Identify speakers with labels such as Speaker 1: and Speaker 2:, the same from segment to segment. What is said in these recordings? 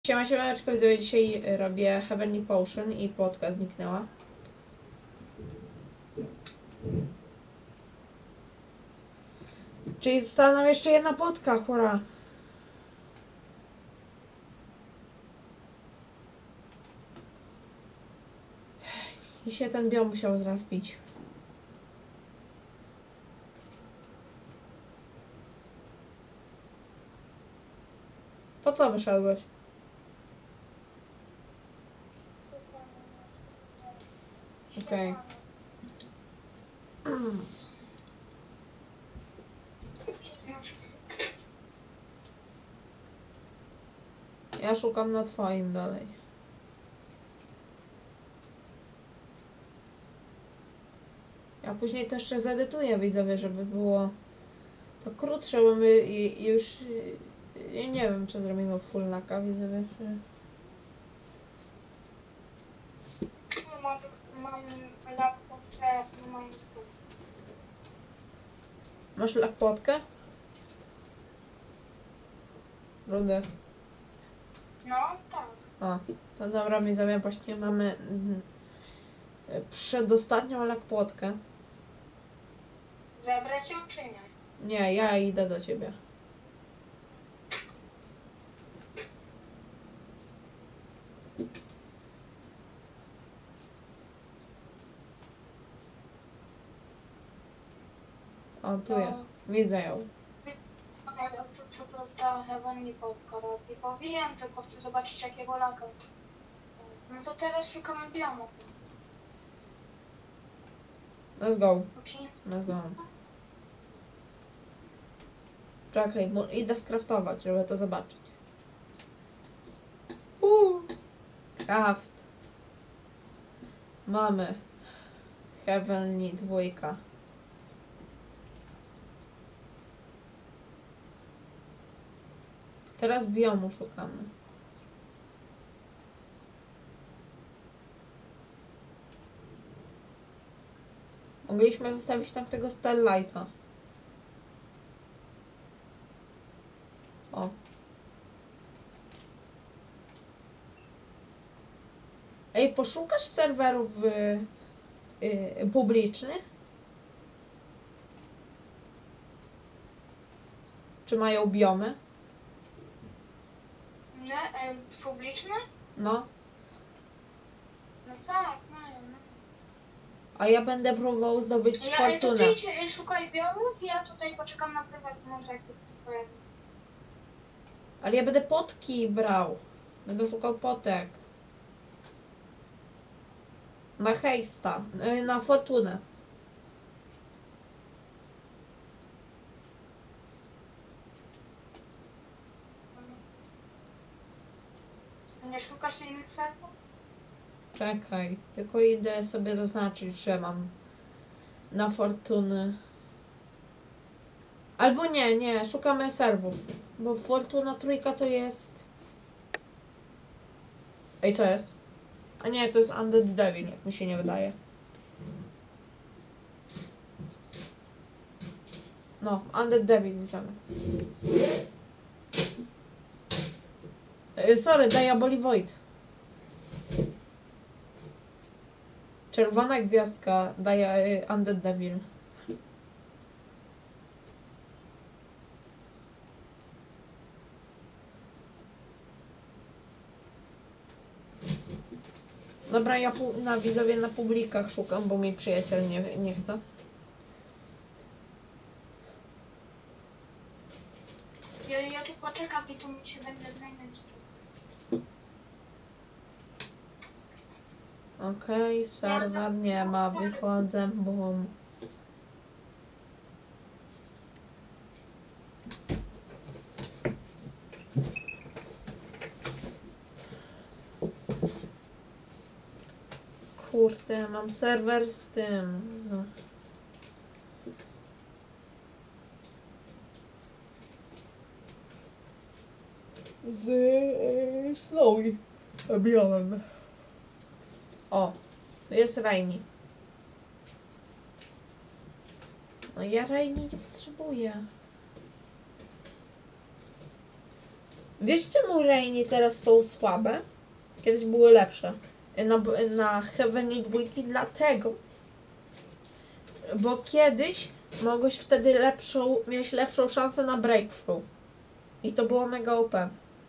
Speaker 1: Siemaneczko, widzowie, dzisiaj robię Heavenly Potion i płotka zniknęła. Czyli została nam jeszcze jedna płotka, hurra! I się ten biom musiał zraspić. Po co wyszedłeś? Okej. Ja szukam na twoim dalej. Ja później to jeszcze zedytuję, widzowie, żeby było to krótsze, bo my już... Ja nie wiem, czy zrobimy full laka, widzowie.
Speaker 2: Mam laptopę, mam
Speaker 1: Masz lak płotkę? Rudy.
Speaker 2: No tak.
Speaker 1: O, to dobra, widzowie, właśnie mamy przedostatnią lakpłotkę.
Speaker 2: Zabrać ją czy nie?
Speaker 1: Nie, ja idę do ciebie. O, tu jest. Widzę ją.
Speaker 2: Co to ta Heavenly Potka robi? Bo wiem, tylko chcę zobaczyć jakiego laga. No to teraz szukamy biomu.
Speaker 1: Let's go.
Speaker 2: Okej?
Speaker 1: Let's go. Czekaj, bo idę skraftować, żeby to zobaczyć. Craft. Mamy. Heavenly 2. Teraz biomu szukamy. Mogliśmy zostawić tam tego Starlighta. O. Ej, poszukasz serwerów publicznych? Czy mają biomy?
Speaker 2: Nie? Publiczne?
Speaker 1: No.
Speaker 2: No tak, mają. No.
Speaker 1: A ja będę próbował zdobyć fortunę.
Speaker 2: Tutaj szukaj biomów, ja tutaj poczekam na prywatny, może jak to pojawi.
Speaker 1: Ale ja będę potki brał. Będę szukał potek. Na hejsta. Na fortunę.
Speaker 2: Nie szukasz innych serwerów?
Speaker 1: Czekaj. Tylko idę sobie zaznaczyć, że mam na fortuny. Albo nie. Szukamy serwów. Bo fortuna 3 to jest... Ej, co jest? A nie, to jest Undead Devil, jak mi się nie wydaje. No, Undead Devil widzimy. Sorry, Diaboli Void. Czerwona gwiazdka daje Undead Devil. Dobra, ja na widzowie na publikach szukam, bo mi przyjaciel nie chce.
Speaker 2: Ja tu poczekam i tu mi się będzie zmieniać.
Speaker 1: Okej, serwer nie ma, wychodzę, bum. Kurde, mam serwer z tym. Z Snowy. Biomem. O, to jest Rainy. No ja Rainy nie potrzebuję. Wiesz czemu Rainy teraz są słabe? Kiedyś były lepsze. Na Heavenly 2 dlatego. Bo kiedyś mogłeś wtedy mieć lepszą szansę na breakthrough. I to było mega OP.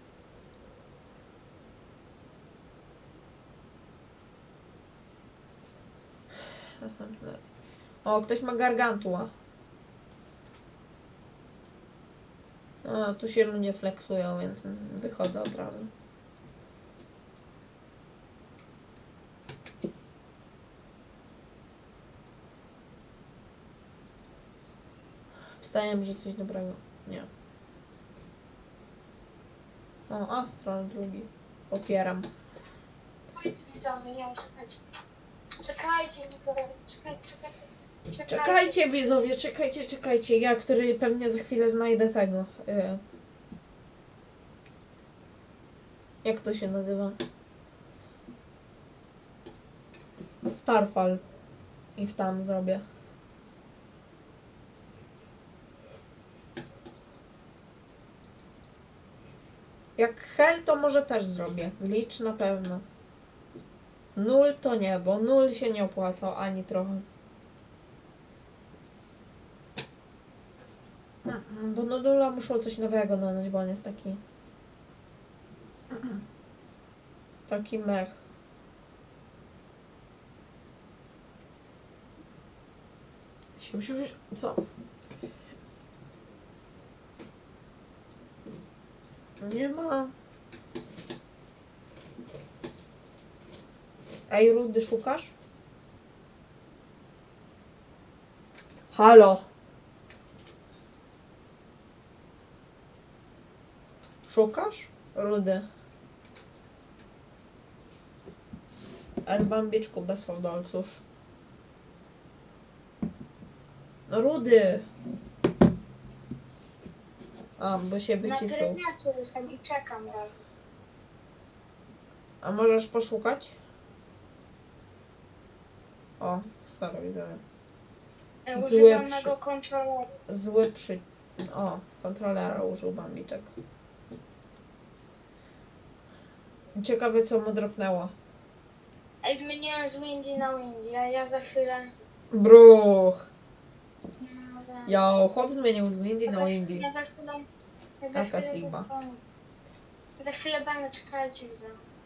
Speaker 1: Następne. O, ktoś ma gargantua. No, tu się ludzie flexują, więc wychodzę od razu. Wstałem, że coś dobrego. Nie. O, Astral drugi. Popieram.
Speaker 2: Powiedz widzowie, nie czekajcie. Czekajcie widzowie, czekajcie.
Speaker 1: Czekajcie widzowie, czekajcie. Ja, który pewnie za chwilę znajdę tego. Jak to się nazywa? Starfall. I tam zrobię. Jak Hell to może też zrobię. Licz na pewno. Null to nie, bo null się nie opłacał ani trochę. Bo no nulla muszą coś nowego dodać, bo on jest taki... Taki mech. Co? Nie ma. Ej, Rudy, szukasz? Halo. Szukasz? Rudy. Bambiczku bez fałdolców. No Rudy. A, bo się
Speaker 2: Na
Speaker 1: wyciszył.
Speaker 2: drewniacie jestem i czekam dalej.
Speaker 1: A możesz poszukać? O, sorry, widzę.
Speaker 2: Używam mego kontrolera.
Speaker 1: Zły przy... O, kontrolera użył Bambiczek. Ciekawe co mu dropnęło.
Speaker 2: Ej, zmieniłem z Windy na Windy, a ja za chwilę...
Speaker 1: Bruch!
Speaker 2: No, tak.
Speaker 1: Jo, chłop zmienił z Windy
Speaker 2: Ja
Speaker 1: na
Speaker 2: za-
Speaker 1: Windy.
Speaker 2: Ja za chwilę...
Speaker 1: Taka Sigma.
Speaker 2: Za chwilę będę, czekajcie widzę.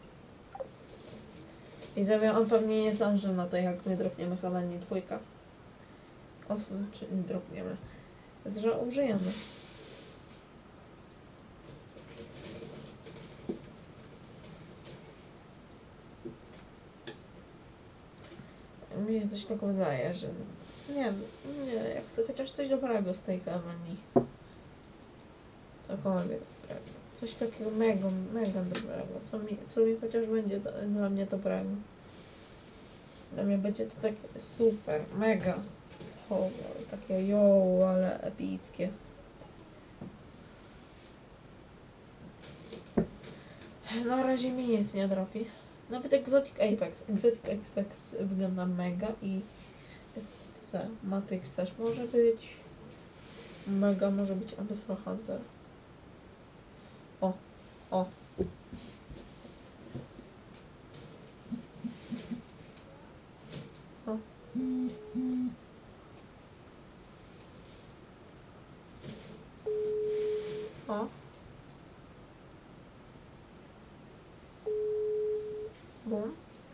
Speaker 1: Widzowie, on pewnie nie zdąży na to, jak my dropniemy Heavenly 2. Czy dropniemy? Że użyjemy. Mi się coś tak wydaje, że... Nie, ja chcę chociaż coś dobrego z tej Heavenly. Cokolwiek dobrego. Coś takiego mega dobrego, co mi chociaż będzie dla mnie dobrego. Dla mnie będzie to tak super, mega. O, takie jo, ale epickie. Na razie mi nic nie dropi. Nawet Exotic Apex. Exotic Apex wygląda mega i chcę. Matrix też może być. Mega może być Abyssal Hunter. O. O. O. Bum.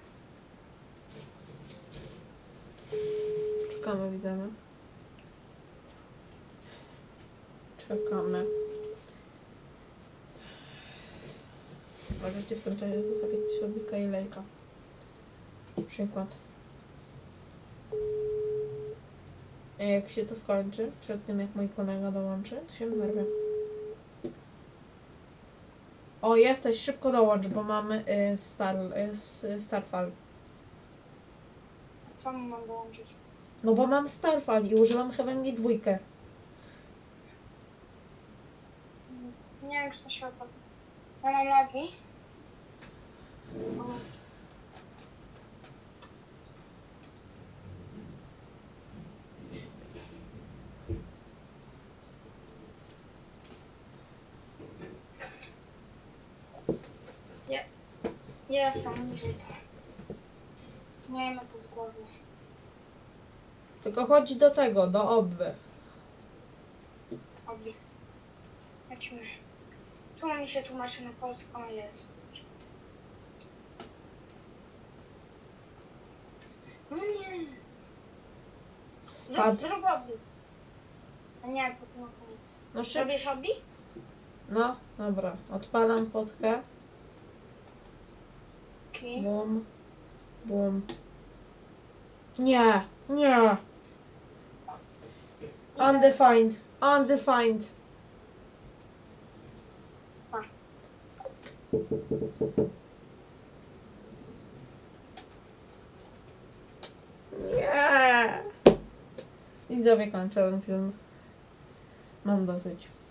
Speaker 1: Czekamy, widzimy. Czekamy. Możecie w tym czasie zostawić śrubika i lejka. Przykład. Jak się to skończy, przed tym jak mój kolega dołączy, to się wyrwie. O, jesteś, szybko dołącz, bo mamy Starfall.
Speaker 2: Co mam dołączyć?
Speaker 1: No bo mam Starfall i używam Heavenly 2.
Speaker 2: Nie wiem, czy to się opłaca. Ja mam lagi. Jestem muzyk. Miejmy to z głowy.
Speaker 1: Tylko chodź do tego, do obwy.
Speaker 2: Obi. Chodźmy. Czemu mi się tłumaczy na polską? Jest. No nie.
Speaker 1: Spadł.
Speaker 2: Zrób obi. A nie, po tym koniec.
Speaker 1: No szybko.
Speaker 2: Robisz obi?
Speaker 1: No, dobra. Odpalam potkę.
Speaker 2: Okej.
Speaker 1: Bum. Bum. Nie, nie. Undefined. Undefined.
Speaker 2: A.
Speaker 1: Nie. Widzowie, kończę ten film. Mam dosyć.